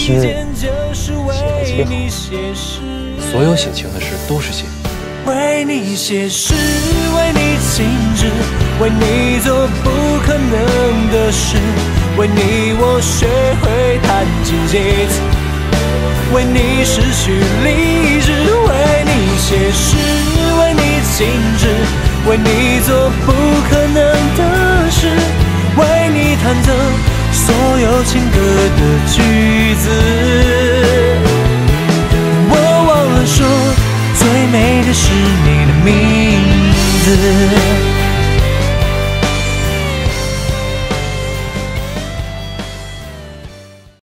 诗写的极好，所有写情的诗都是写。 为你写诗，为你静止，为你做不可能的事，为你我学会弹琴写词，为你失去理智，为你写诗，为你静止，为你做不可能的事，为你弹奏所有情歌的句子。我忘了说，最美的是你的名字。